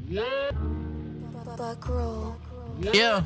Yeah.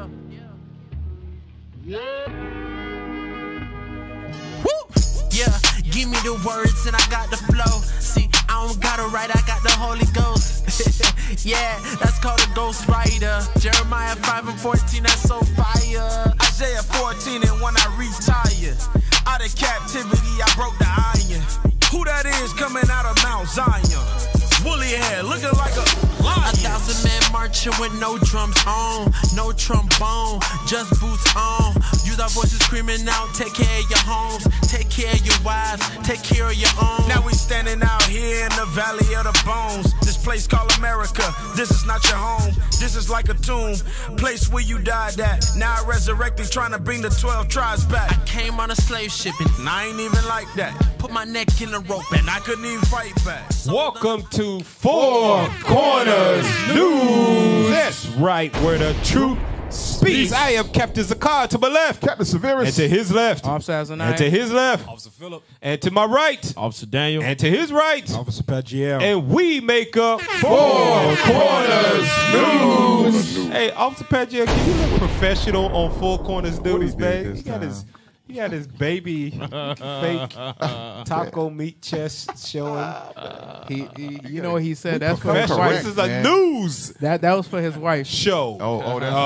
Woo! Yeah, give me the words and I got the flow. See, I don't gotta write, I got the Holy Ghost. Yeah, that's called a ghost writer. Jeremiah 5:14, that's so fire. Isaiah 14, and when I retire out of captivity, I broke the iron. Who that is coming out of Mount Zion? Woolly hair, looking like a lion. 1,000 men marching with no drums on, no trombone, just boots on. Use our voices screaming out, take care of your homes, take care of your wives, take care of your own. Now we standing out here in the valley of the bones. This place called America, this is not your home. This is like a tomb, place where you died at. Now I resurrected, trying to bring the 12 tribes back. I came on a slave shipping, and I ain't even like that. Put my neck in a rope, and I couldn't even fight back. Welcome to Four Corners News. That's right, where the truth speaks. I am Captain Zakar to my left. Captain Severus. And to his left. Officer Azanai. And to his left. Officer Phillip. And to my right. Officer Daniel. And to his right. Officer Pagiel. And we make up Four Corners News. Hey, Officer Pagiel, can you look professional on Four Corners News, man? He got his baby fake taco meat chest showing. You know what he said? That's for his This wife. is a news That was for his wife. show. Oh, that's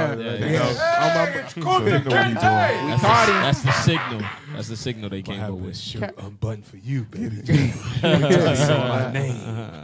That's the signal. That's the signal they can't go with. This shirt unbuttoned for you, baby. My name.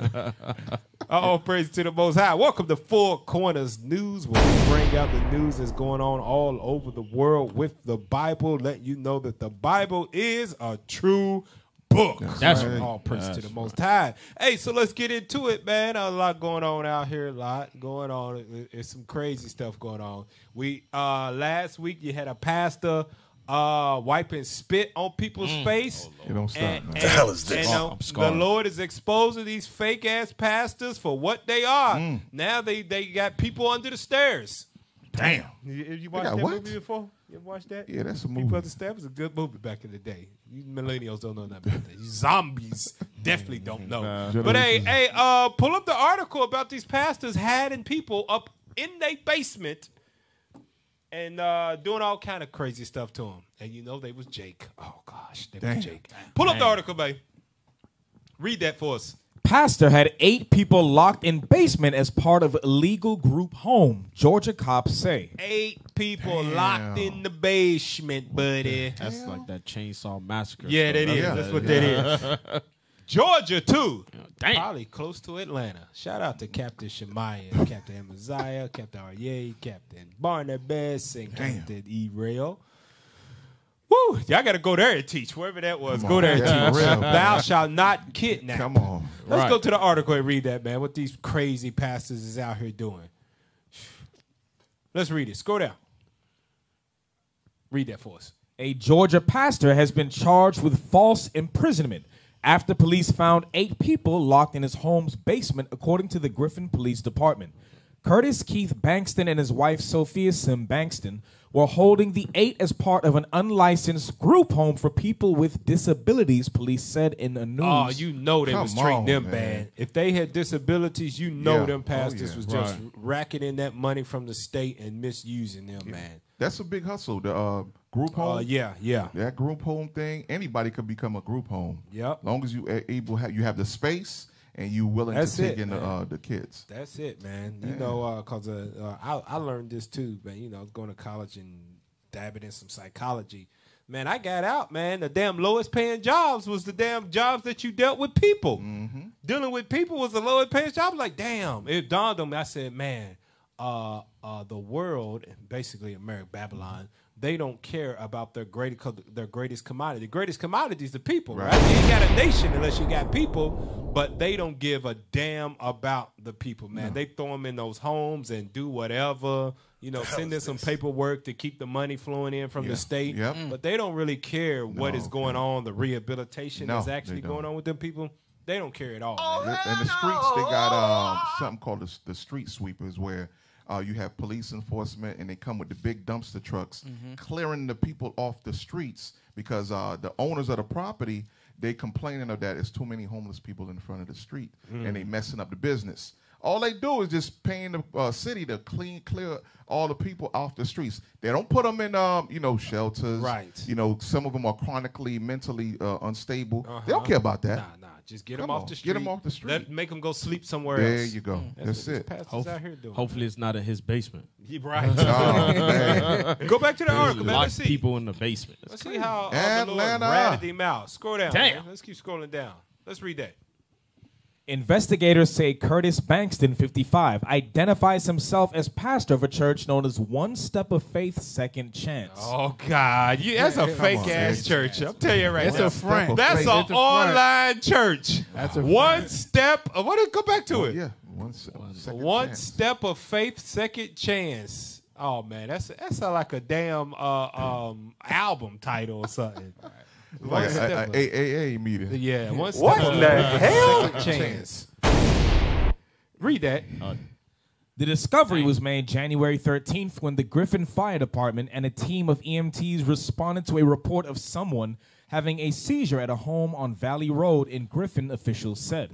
Praise to the Most High. Welcome to Four Corners News, where we bring out the news that's going on all over the world with the Bible, letting you know that the Bible is a true book. That's right. All praise to the Most High. Hey, so let's get into it, man. A lot going on out here. A lot going on. It's some crazy stuff going on. We last week you had a pastor wiping spit on people's face. You don't stop, man. What the hell is this? The Lord is exposing these fake ass pastors for what they are. Now they got people under the stairs. Damn. You watched that movie before? You ever watched that? Yeah, that's a movie. People under the stairs was a good movie back in the day. You millennials don't know nothing about that. You zombies definitely don't know. But hey, pull up the article about these pastors hiding people up in their basement and doing all kind of crazy stuff to him. And you know they was Jake. Oh, gosh. They was Jake. Pull up the article, babe. Read that for us. Pastor had 8 people locked in basement as part of illegal group home, Georgia cops say. 8 people locked in the basement, buddy. That's like that Chainsaw Massacre. Yeah, that is. That's what that is. Georgia, too. Damn. Probably close to Atlanta. Shout out to Captain Shemaiah, Captain Amaziah, Captain Aryeh, Captain Barnabas, and Captain E-Rail. Woo! Y'all got to go there and teach, wherever that was. Go there and teach. Thou shalt not kidnap. Come on. Let's go to the article and read that, man. What these crazy pastors is out here doing. Let's read it. Scroll down. Read that for us. A Georgia pastor has been charged with false imprisonment after police found 8 people locked in his home's basement, according to the Griffin Police Department. Curtis Keith Bankston and his wife Sophia Sim Bankston were holding the 8 as part of an unlicensed group home for people with disabilities, police said in a news. Oh, you know they was treating them bad. If they had disabilities, you know them pastors was just racking in that money from the state and misusing them, man. That's a big hustle. The group home. Yeah. That group home thing, anybody could become a group home. Yep. As long as you you have the space and you willing to take in the kids. That's it, man. You know, because I learned this too, man. You know, I was going to college and dabbing in some psychology. Man, I got out, man. The damn lowest paying jobs was the damn jobs that you dealt with people. Dealing with people was the lowest paying job. Like, damn. It dawned on me. I said, man, the world, and basically America, Babylon, they don't care about their greatest commodity. The greatest commodity is the people, right? You ain't got a nation unless you got people, but they don't give a damn about the people, man. No. They throw them in those homes and do whatever, you know, send in some paperwork to keep the money flowing in from the state. But they don't really care what is going on, the rehabilitation that's actually going on with them people. They don't care at all. Man. In the streets, they got something called the street sweepers, where you have police enforcement, and they come with the big dumpster trucks, clearing the people off the streets because the owners of the property, they complaining of that it's too many homeless people in front of the street, and they messing up the business. All they do is just paying the city to clear all the people off the streets. They don't put them in, shelters. Right. Some of them are chronically, mentally unstable. They don't care about that. Nah. Just get them off the street. Get them off the street. Make them go sleep somewhere else. There you go. That's it. Pastors out here doing. Hopefully it's not in his basement. Yeah, right. Oh, man. Go back to the article, man. Lock Let's see. people in the basement. Let's see how the Lord Atlanta. ratted him out. Scroll down. Damn. Man. Let's keep scrolling down. Let's read that. Investigators say Curtis Bankston, 55, identifies himself as pastor of a church known as One Step of Faith Second Chance. Oh, God. That's a fake-ass church. I'm telling you right now. It's a friend. That's It's an a friend. online church. That's a One friend. step. Go back to it. Yeah. Second One chance. step of faith, second chance. Oh man, that's like a damn album title or something. Like an AAA meeting. Yeah, one step What of the faith, hell? second chance. Read that. The discovery was made January 13th when the Griffin Fire Department and a team of EMTs responded to a report of someone having a seizure at a home on Valley Road in Griffin, officials said.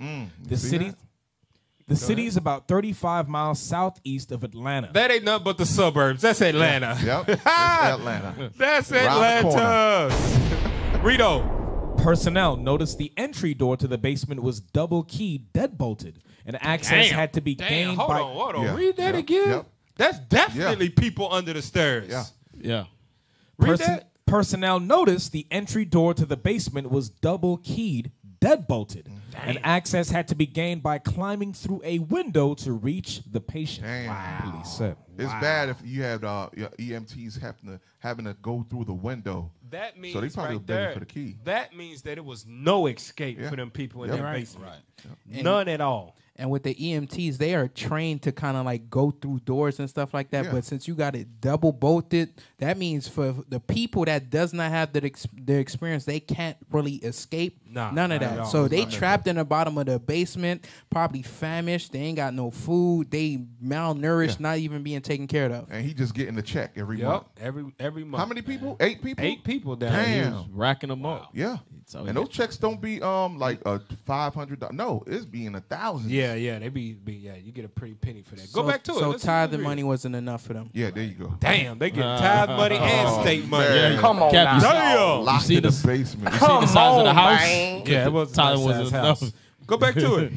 The city is about 35 miles southeast of Atlanta. That ain't nothing but the suburbs. That's Atlanta. Yep. It's Atlanta. That's Around the Atlanta. Rito. Personnel noticed the entry door to the basement was double keyed, deadbolted, and access had to be gained by. Hold on. Yeah. Read that again. Yep. That's definitely people under the stairs. Yeah. Yeah. Read that. Personnel noticed the entry door to the basement was double keyed, deadbolted, and access had to be gained by climbing through a window to reach the patient. Damn. Police said. It's bad if you have your EMTs having to go through the window. That means So they probably right were begging there, for the key. That means that it was no escape Yeah. for them people in Yep. that Right. basement. And- None at all. And with the EMTs, they are trained to kind of like go through doors and stuff like that. Yeah. But since you got it double bolted, that means for the people that does not have the experience, they can't really escape. Nah, None of not at that. all. So they Not at trapped in the bottom of the basement, probably famished. They ain't got no food. They malnourished, not even being taken care of. And he just getting the check every month. Yep. Every month. How many people? 8 people? 8 people down there. Damn. Racking them up. Yeah. So And those checks don't be like $500. No, it's being $1,000. Yeah, they be you get a pretty penny for that. Go So- back to it. So Let's tithe read it. money wasn't enough for them. Yeah, there you go. Damn, they get tithe money and state money. man. Come on Cap, now. Damn. Locked see in the this- basement. You see the size of the house? man. Yeah, it was Time a nice wasn't size house. enough. Go back to it.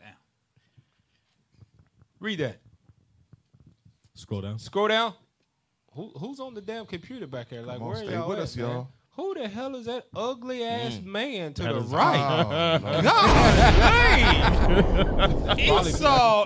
Read that. Scroll down. Scroll down. Who's on the damn computer back there? Like, Come on, where stay y'all with at, us, man? y'all. Who the hell is that ugly ass man to That the is- right? Oh, Lord. God dang! Esau is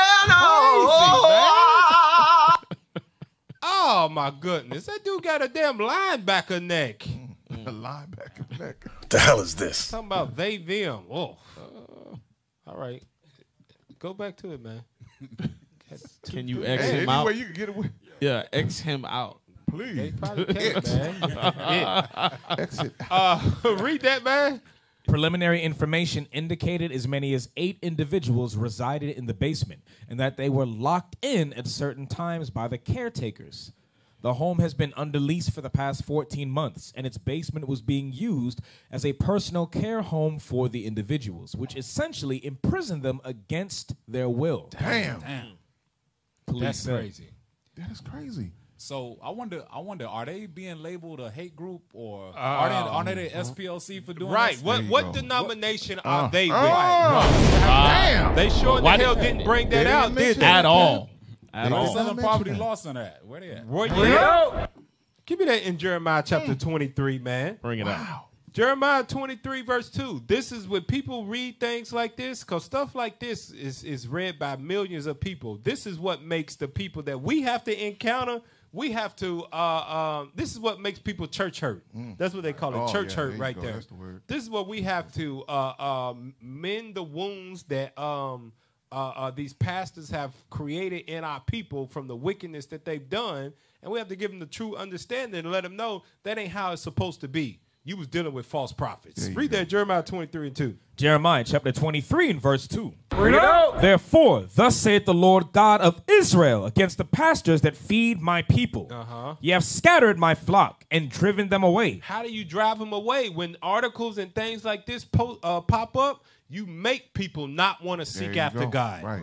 Oh, crazy, man. Oh my goodness, that dude got a damn linebacker neck. Linebacker neck. the hell is this? Talking about they them. Oh, all right. Go back to it, man. Can you X Hey, him any out? way you can get away. Yeah, X him out. They Please. probably can, man. Exit. Read that, man. Preliminary information indicated as many as 8 individuals resided in the basement and that they were locked in at certain times by the caretakers. The home has been under lease for the past 14 months, and its basement was being used as a personal care home for the individuals, which essentially imprisoned them against their will. Damn. Police That's said. crazy. That is crazy. So I wonder, are they being labeled a hate group or are they the SPLC for doing Right. this? What There you what go. denomination are they with? Damn. They sure in the Why hell did- didn't bring they that out, didn't did mention they? At all. At They all. just- Selling mention property that. loss on that. Where they at? Roy, give me that in Jeremiah chapter 23, man. Bring it out. Jeremiah 23, verse 2. This is when people read things like this, because stuff like this is read by millions of people. This is what makes the people that we have to encounter. We have to, this is what makes people church hurt. That's what they call it, Oh, church yeah, hurt there you right go. there. That's the word. This is what we have to mend the wounds that these pastors have created in our people from the wickedness that they've done. And we have to give them the true understanding and let them know that ain't how it's supposed to be. You was dealing with false prophets. There you Read go. that, Jeremiah 23 and 2. Jeremiah chapter 23 and verse 2. Therefore, thus saith the Lord God of Israel against the pastors that feed my people. Ye have scattered my flock and driven them away. How do you drive them away? When articles and things like this pop up, you make people not want to There seek you after go. God. Right.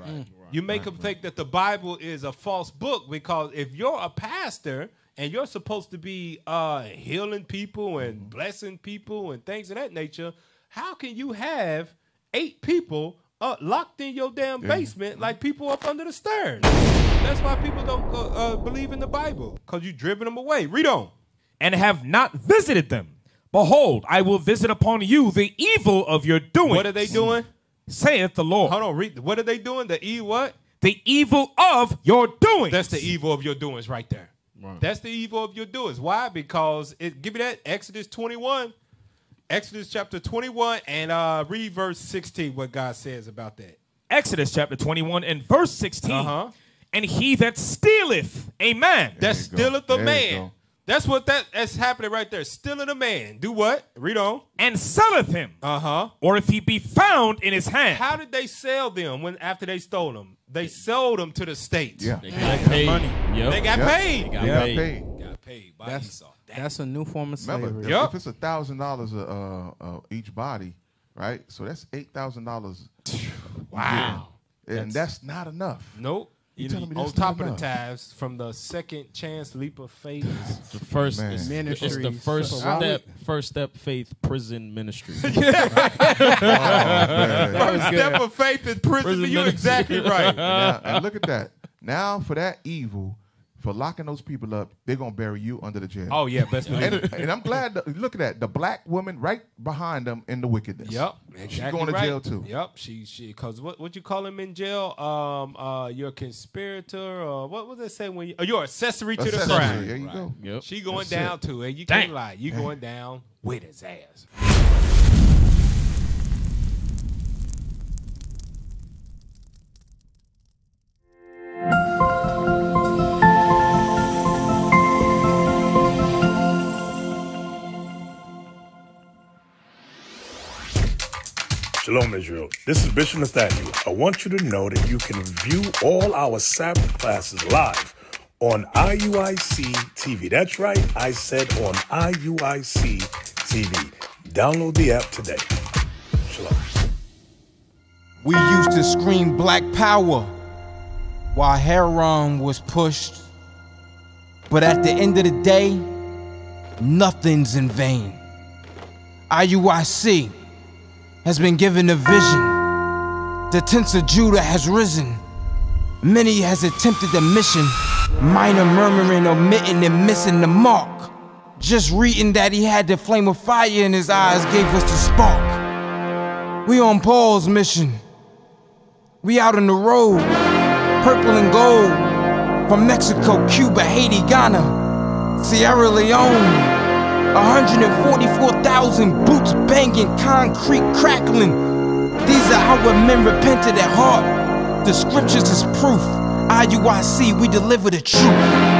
You make them think that the Bible is a false book, because if you're a pastor and you're supposed to be healing people and blessing people and things of that nature, how can you have 8 people locked in your damn basement like people up under the stairs? That's why people don't believe in the Bible, because you driven them away. Read on. And have not visited them. Behold, I will visit upon you the evil of your doing. What are they doing? Saith the Lord. Hold on, read. What are they doing? The what? The evil of your doings. That's the evil of your doings right there. Right. That's the evil of your doings. Why? Because give me that Exodus 21. Exodus chapter 21 and read verse 16, what God says about that. Exodus chapter 21 and verse 16. And he that stealeth a man. That stealeth a man. That's what that's happening right there. Stealing a man. Do what? Read on. And selleth him. Or if he be found in his hand. How did they sell them after they stole them? They sold them to the state. Yeah. They got paid. Money. Yep. They got paid. They got Got paid by Esau. That's a new form of slavery. Remember, if it's $1,000 each body, right? So that's $8,000. Wow. And that's not enough. Nope. On top of the tithes, from the second chance leap of faith. The first ministry. It's the first step faith prison ministry. First step of faith in prison. You're exactly right. And look at that. Now for that evil, for locking those people up, they're gonna bury you under the jail. Oh yeah, best and I'm glad. Look at that. The black woman right behind them in the wickedness. Yep, exactly. She's going to jail too. Yep, she because what you call him in jail? You're a conspirator, or what was it say when you're accessory to the crime? There you go. Yep. She going down to it. You can't lie. You going down with his ass. Shalom, Israel. This is Bishop Nathaniel. I want you to know that you can view all our Sabbath classes live on IUIC TV. That's right, I said on IUIC TV. Download the app today. Shalom. We used to scream black power while Heron was pushed. But at the end of the day, nothing's in vain. IUIC has been given a vision. The tents of Judah has risen. Many has attempted the mission. Minor murmuring, omitting, and missing the mark. Just reading that he had the flame of fire in his eyes gave us the spark. We on Paul's mission. We out on the road, purple and gold. From Mexico, Cuba, Haiti, Ghana, Sierra Leone. 144,000 boots banging, concrete crackling. These are our men repented at heart. The scriptures is proof. IUIC, we deliver the truth.